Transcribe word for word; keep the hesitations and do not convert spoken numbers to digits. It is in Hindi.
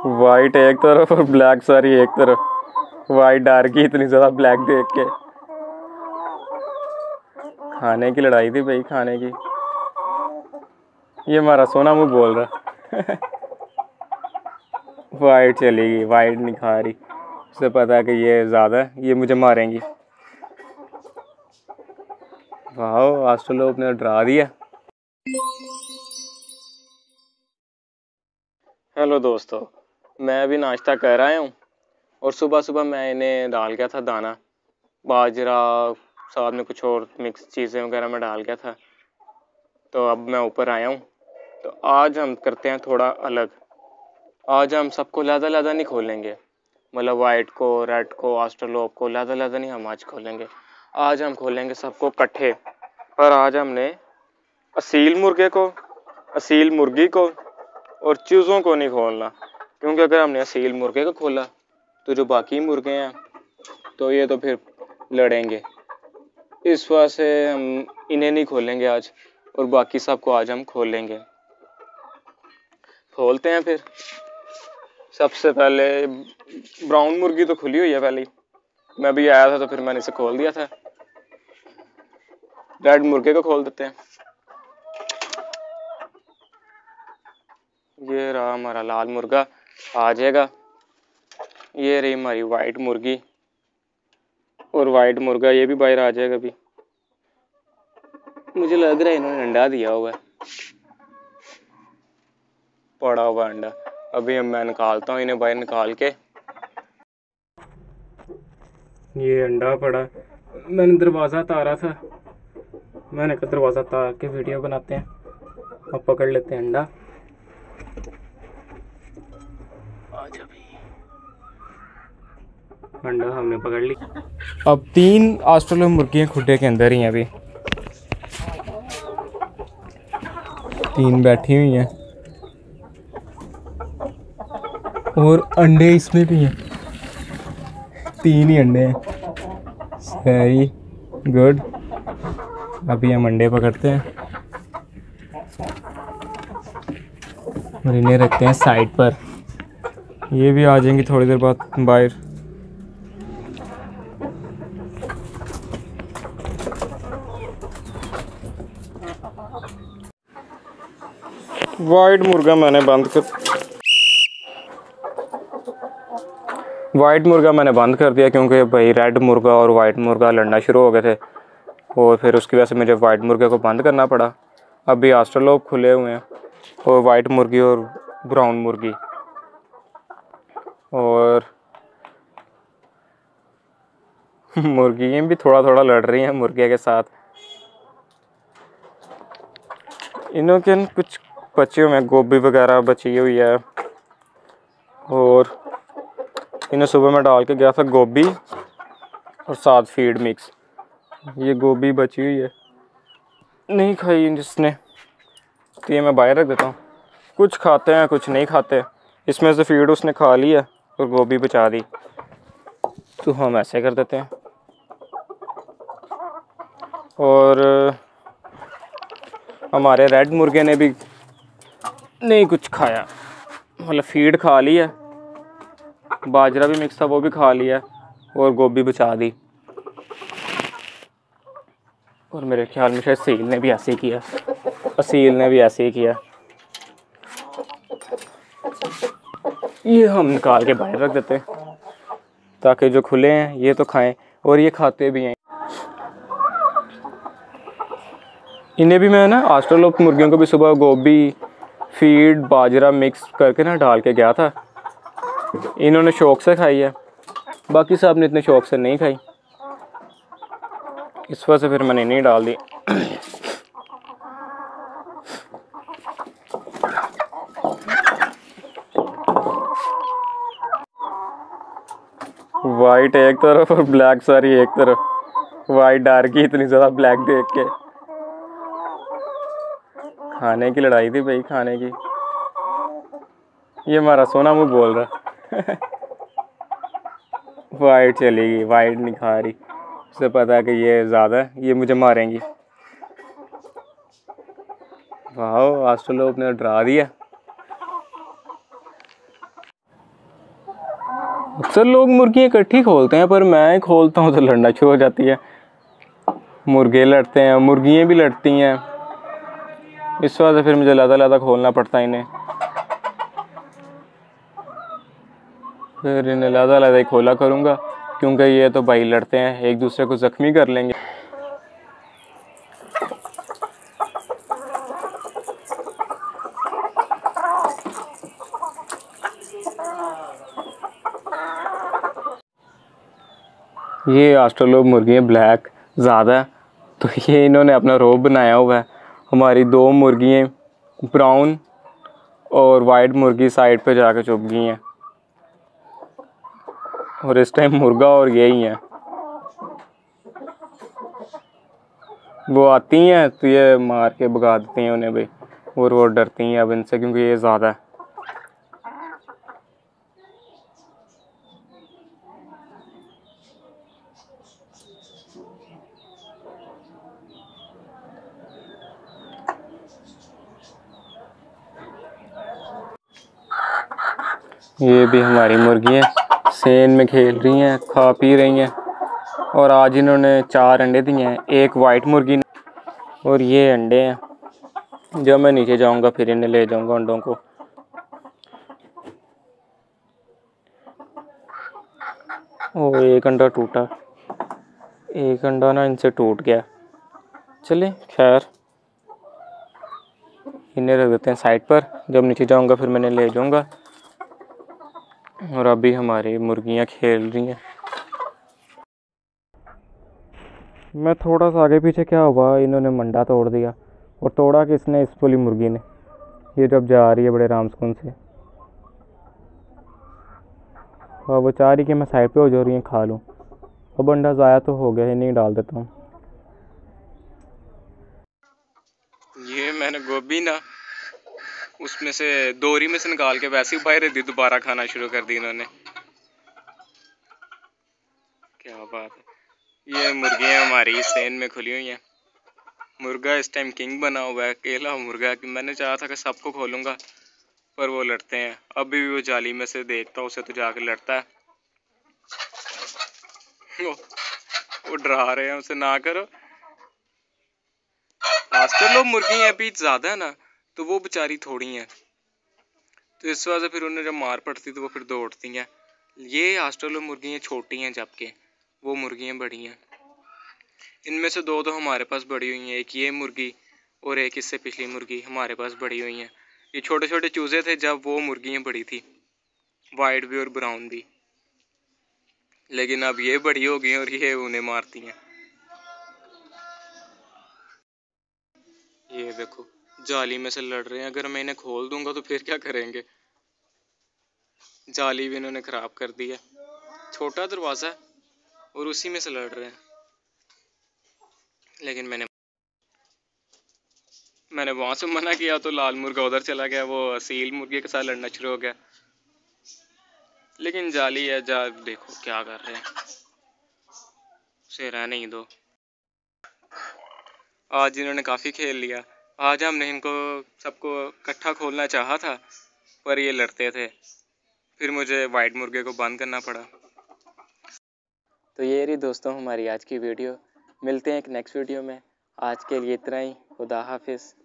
वाइट एक तरफ और ब्लैक सारी एक तरफ। वाइट डार्क की इतनी ज़्यादा ब्लैक देख के। खाने की लड़ाई थी भाई, खाने की। ये हमारा सोना मुँह बोल रहा वाइट चलेगी, वाइट नहीं खा रही। उसे पता है कि ये ज़्यादा है, ये मुझे मारेंगी। वाह, आज तो लोग ने डरा दिया। हेलो दोस्तों, मैं अभी नाश्ता कर रहा हूँ और सुबह सुबह मैं इन्हें डाल गया था दाना, बाजरा, साथ में कुछ और मिक्स चीज़ें वगैरह मैं डाल गया था। तो अब मैं ऊपर आया हूँ। तो आज हम करते हैं थोड़ा अलग। आज हम सबको लहदा लहदा नहीं खोलेंगे, मतलब वाइट को, रेड को, ऑस्ट्रेलोप को लहदा लहदा नहीं हम आज खोलेंगे। आज हम खोलेंगे सबको इकट्ठे। पर आज हमने असील मुर्गे को, असील मुर्गी को और चूज़ों को नहीं खोलना, क्योंकि अगर हमने असील मुर्गे को खोला तो जो बाकी मुर्गे हैं तो ये तो फिर लड़ेंगे। इस वजह से हम इन्हें नहीं खोलेंगे आज, और बाकी सबको आज हम खोलेंगे। खोलते हैं फिर। सबसे पहले ब्राउन मुर्गी तो खुली हुई है पहले। मैं अभी आया था तो फिर मैंने इसे खोल दिया था। रेड मुर्गे को खोल देते हैं। ये रहा हमारा लाल मुर्गा, आ जाएगा। ये रही हमारी वाइट मुर्गी और वाइट मुर्गा, ये भी बाहर आ जाएगा। अभी मुझे लग रहा है इन्होंने अंडा दिया हुआ है, पड़ा हुआ अंडा। अभी मैं निकालता हूँ इन्हें बाहर निकाल के। ये अंडा पड़ा, मैंने दरवाज़ा तारा था, मैंने कहा दरवाज़ा तार के वीडियो बनाते हैं। अब पकड़ लेते हैं अंडा। अंडा हमने पकड़ ली। अब तीन ऑस्ट्रेलियन मुर्गियाँ खुड्डे के अंदर ही हैं। अभी तीन बैठी हुई हैं और अंडे इसमें भी हैं। तीन ही अंडे हैं। सही गुड। अभी हम अंडे पकड़ते हैं और इन्हें रखते हैं साइड पर। ये भी आ जाएंगी थोड़ी देर बाद बाहर। वाइट मुर्गा मैंने बंद कर वाइट मुर्गा मैंने बंद कर दिया, क्योंकि भाई रेड मुर्गा और वाइट मुर्गा लड़ना शुरू हो गए थे और फिर उसकी वजह से मुझे वाइट मुर्गे को बंद करना पड़ा। अभी ऑस्ट्रेलोप खुले हुए हैं और वाइट मुर्गी और ब्राउन मुर्गी, और मुर्गियाँ भी थोड़ा थोड़ा लड़ रही हैं मुर्गे के साथ। इन्हों के कुछ बच्चियों में गोभी वगैरह बची हुई है, और इन्हें सुबह में डाल के गया था गोभी और साथ फीड मिक्स। ये गोभी बची हुई है, नहीं खाई जिसने, तो ये मैं बाहर रख देता हूँ। कुछ खाते हैं कुछ नहीं खाते। इसमें से फीड उसने खा ली है और गोभी बचा दी, तो हम ऐसे कर देते हैं। और हमारे रेड मुर्गे ने भी नहीं कुछ खाया, मतलब फीड खा ली है, बाजरा भी मिक्स था वो भी खा लिया और गोभी बचा दी। और मेरे ख्याल में शायद सील ने भी ऐसे ही किया, असील ने भी ऐसे ही किया। ये हम निकाल के बाहर रख देते हैं ताकि जो खुले हैं ये तो खाएं, और ये खाते भी हैं। इन्हें भी मैं ना ऑस्ट्रेलोप मुर्गियों को भी सुबह गोभी, फीड, बाजरा मिक्स करके ना डाल के गया था। इन्होंने शौक से खाई है, बाकी सब ने इतने शौक से नहीं खाई, इस वजह से फिर मैंने नहीं डाल दी। वाइट एक तरफ और ब्लैक सारी एक तरफ। वाइट डार्क की इतनी ज़्यादा ब्लैक देख के। खाने की लड़ाई थी भाई, खाने की। ये हमारा सोना मुँह बोल रहा वाइट चलेगी, वाइट नहीं खा रही। उसे पता है कि ये ज़्यादा है, ये मुझे मारेंगी। वाह, आज तो लोग ने डरा दिया। अक्सर लोग मुर्गियाँ इकट्ठी खोलते हैं, पर मैं खोलता हूँ तो लड़ना शुरू हो जाती है। मुर्गे लड़ते हैं, मुर्गियाँ भी लड़ती हैं, इस वजह से फिर मुझे ज़्यादा ज़्यादा खोलना पड़ता है इन्हें। फिर इन्हें ज़्यादा ज़्यादा ही खोला करूँगा, क्योंकि ये तो भाई लड़ते हैं, एक दूसरे को ज़ख्मी कर लेंगे। ये ऑस्ट्रेलो मुर्गियाँ ब्लैक ज़्यादा है, तो ये इन्होंने अपना रोब बनाया हुआ है। हमारी दो मुर्गियाँ ब्राउन और वाइट मुर्गी साइड पे जाकर छुप गई हैं, और इस टाइम मुर्गा और यही है। वो आती हैं तो ये मार के भगा देती हैं उन्हें भाई, और वो डरती हैं अब इनसे, क्योंकि ये ज़्यादा है। ये भी हमारी मुर्गियाँ सेन में खेल रही हैं, खा पी रही हैं, और आज इन्होंने चार अंडे दिए हैं, एक वाइट मुर्गी ने, और ये अंडे हैं। जब मैं नीचे जाऊंगा फिर इन्हें ले जाऊंगा अंडों को। ओ एक अंडा टूटा, एक अंडा ना इनसे टूट गया। चले खैर, इन्हें रख देते हैं साइड पर, जब नीचे जाऊंगा फिर मैंने ले जाऊंगा। और अभी हमारी मुर्गियाँ खेल रही हैं। मैं थोड़ा सा आगे पीछे क्या हुआ, इन्होंने मंडा तोड़ दिया, और तोड़ा किसने, इस वाली मुर्गी ने। ये जब जा रही है बड़े राम सुकून से, और वो चाह रही कि मैं साइड पे हो जा रही हूँ खा लूँ। अब अंडा ज़ाया तो हो गया है, नहीं डाल देता हूँ। ये मैंने गोभी ना उसमें से दोरी में से निकाल के वैसे ही बाहर दी, दोबारा खाना शुरू कर दी इन्होंने। क्या बात है। ये मुर्गियाँ हमारी सेन में खुली हुई हैं। मुर्गा इस टाइम किंग बना हुआ है, अकेला मुर्गा। कि मैंने चाहा था कि सबको खोलूंगा, पर वो लड़ते हैं। अभी भी वो जाली में से देखता उसे तो जाके लड़ता है। वो, वो डरा रहे हैं उसे, ना करो। आजकल लोग मुर्गियाँ अभी ज्यादा है ना, तो वो बेचारी थोड़ी हैं, तो इस वजह से फिर उन्हें जब मार पड़ती तो वो फिर दौड़ती हैं। ये ऑस्ट्रेलो मुर्गियाँ छोटी हैं, जबकि वो मुर्गियाँ बड़ी हैं। इनमें से दो तो हमारे पास बड़ी हुई हैं, एक ये मुर्गी और एक इससे पिछली मुर्गी हमारे पास बड़ी हुई हैं। ये छोटे छोटे चूजे थे जब वो मुर्गियाँ बड़ी थी, वाइट भी और ब्राउन भी। लेकिन अब ये बड़ी हो गई और ये उन्हें मारती हैं। ये देखो जाली में से लड़ रहे हैं। अगर मैं इन्हें खोल दूंगा तो फिर क्या करेंगे। जाली भी इन्होंने खराब कर दी है। छोटा दरवाजा है और उसी में से लड़ रहे हैं। लेकिन मैंने मैंने वहां से मना किया तो लाल मुर्गा उधर चला गया, वो असील मुर्गे के साथ लड़ना शुरू हो गया। लेकिन जाली है, जा देखो क्या कर रहे हैं, उसे रहने ही दो। आज इन्होंने काफ़ी खेल लिया। आज हमने इनको सबको इकट्ठा खोलना चाहा था, पर ये लड़ते थे, फिर मुझे वाइट मुर्गे को बंद करना पड़ा। तो ये रही दोस्तों हमारी आज की वीडियो। मिलते हैं एक नेक्स्ट वीडियो में। आज के लिए इतना ही। खुदा हाफिज़।